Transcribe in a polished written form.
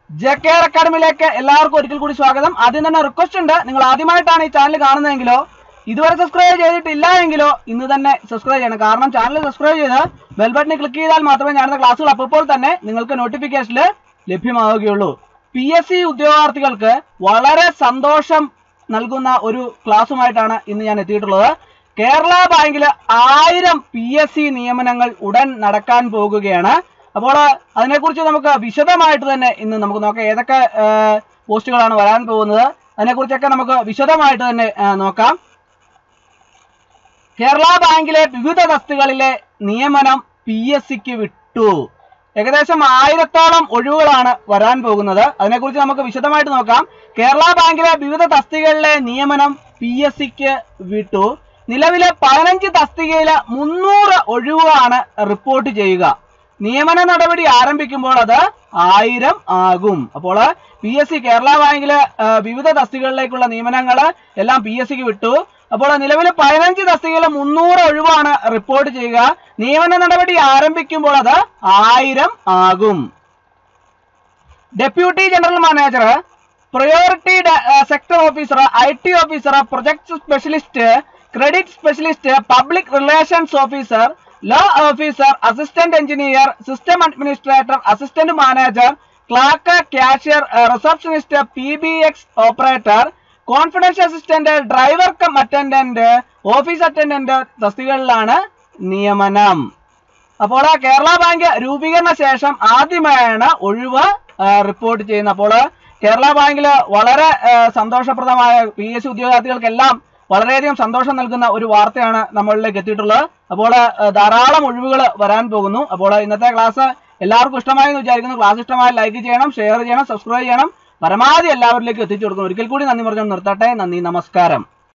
JKR അക്കാഡമിയിലേക്ക് എല്ലാവർക്കും ഒരിക്കൽ കൂടി സ്വാഗതം. ആദ്യം തന്നെ റിക്വസ്റ്റ് ഉണ്ട്, നിങ്ങൾ ആദ്യമായിട്ടാണ് ഈ ചാനൽ കാണുന്നതെങ്കിലോ ഇതുവരെ സബ്സ്ക്രൈബ് ചെയ്തിട്ടില്ല എങ്കിലോ ഇന്ന് തന്നെ സബ്സ്ക്രൈബ് ചെയ്യണം. കാരണം ചാനൽ സബ്സ്ക്രൈബ് ചെയ്ത് ബെൽ ബട്ടണിൽ ക്ലിക്ക് ചെയ്താൽ മാത്രമേ ഞാനുന്ന ക്ലാസ്സുകൾ അപ്പോൾ തന്നെ നിങ്ങൾക്ക് നോട്ടിഫിക്കേഷനിൽ ലഭ്യമാവുകയുള്ളൂ. PSC ഉദ്യോഗാർത്ഥികൾക്ക് വളരെ സന്തോഷം നൽകുന്ന ഒരു ക്ലാസ്സുമായിട്ടാണ് ഇന്ന് ഞാൻ എത്തിയിട്ടുള്ളത്. കേരള ബാങ്കിൽ 1000 PSC നിയമനങ്ങൾ ഉടൻ നടക്കാൻ പോകുകയാണ്. അപ്പോൾ അതിനെക്കുറിച്ച് നമുക്ക് വിശദമായിട്ട് തന്നെ ഇന്ന് നമുക്ക് നോക്കാം. ഏതൊക്കെ പോസ്റ്റുകളാണ് വരാൻ പോകുന്നത് അതിനെക്കുറിച്ചൊക്കെ നമുക്ക് വിശദമായിട്ട് തന്നെ നോക്കാം. കേരള ബാങ്കിലെ വിവിധ തസ്തികകളിലെ നിയമനം PSCക്ക് വിട്ടു. ഏകദേശം 1000ഓളം ഒഴിവുകളാണ് വരാൻ പോകുന്നത്. അതിനെക്കുറിച്ച് നമുക്ക് വിശദമായിട്ട് നോക്കാം. കേരള ബാങ്കിലെ വിവിധ തസ്തികകളിലെ നിയമനം PSCക്ക് വിട്ടു. നിലവിലെ 15 തസ്തികയിലെ 300 ഒഴിവാണ് റിപ്പോർട്ട് ചെയ്യുക. നിയമന നടപടി ആരംഭിക്കുമ്പോൾ അത് 1000 ആകും. അപ്പോൾ PSC കേരള ബാങ്കിലെ വിവിധ തസ്തികകളിലേക്കുള്ള നിയമനങ്ങൾ എല്ലാം PSCക്ക് വിട്ടു. അപ്പോൾ നിലവിലെ 15 തസ്തികയിലെ 300 ഒഴിവാണ് റിപ്പോർട്ട് ചെയ്യുക. നിയമന നടപടി ആരംഭിക്കുമ്പോൾ അത് 1000 ആകും. Deputy general manager, priority sector officer, IT officer, project specialist, credit specialist, public relations officer, law officer, assistant engineer, system administrator, assistant manager, clerk, cashier, receptionist, PBX operator, confidential assistant, driver cum attendant, office attendant തസ്തികകളിലാണ് നിയമനം. അപ്പോൾ Kerala bank രൂപീകരണ ശേഷം ആദ്യമായാണ് ഒഴിവ് report ചെയ്യുന്നത്. അപ്പോൾ കേരള ബാങ്കിൽ വളരെ സന്തോഷപ്രദമായ PSC ഉദ്യോഗാർത്ഥികൾക്കെല്ലാം വളരെയധികം സന്തോഷം നൽകുന്ന ഒരു വാർത്തയാണ് നമ്മളിലേക്ക് എത്തിയിട്ടുള്ളത്. അപ്പോൾ ധാരാളം ഒഴിവുകൾ വരാൻ പോകുന്നു. അപ്പോൾ ഇന്നത്തെ ക്ലാസ് എല്ലാവർക്കും ഇഷ്ടമായി എന്ന് വിചാരിക്കുന്നു. ക്ലാസ് ഇഷ്ടമായി ലൈക്ക് ചെയ്യണം, ഷെയർ ചെയ്യണം, സബ്സ്ക്രൈബ് ചെയ്യണം, പരമാവധി എല്ലാവരിലേക്കും എത്തിച്ചു കൊടുക്കണം. ഒരിക്കൽ കൂടി നന്ദി പറഞ്ഞു നിർത്തട്ടെ. നന്ദി, നമസ്കാരം.